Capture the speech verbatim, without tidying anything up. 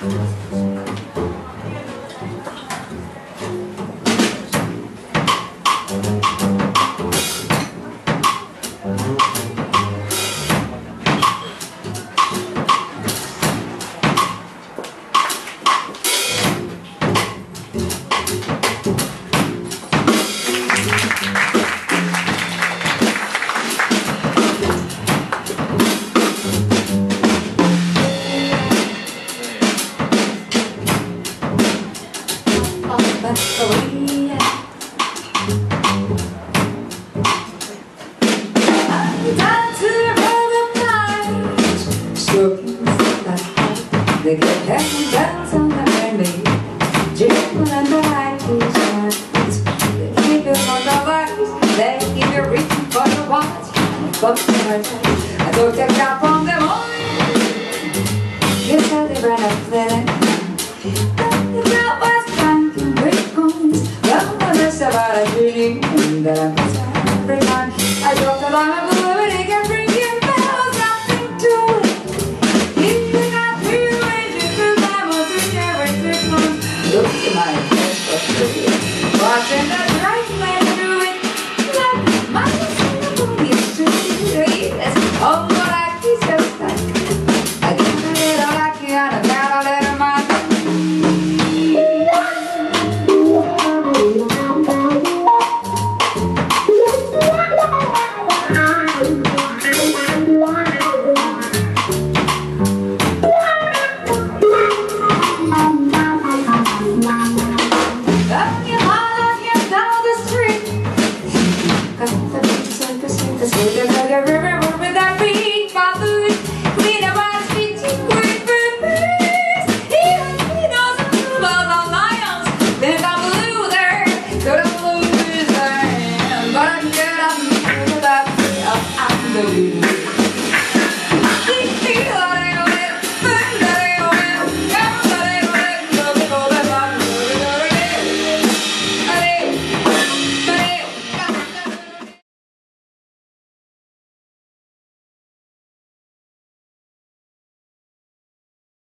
They get heavy bells on the rainbow, jingle and the light is on. They keep you on the lights, they keep you reaching for the watch. But I don't take up on the Moines. Yes, I ran up there.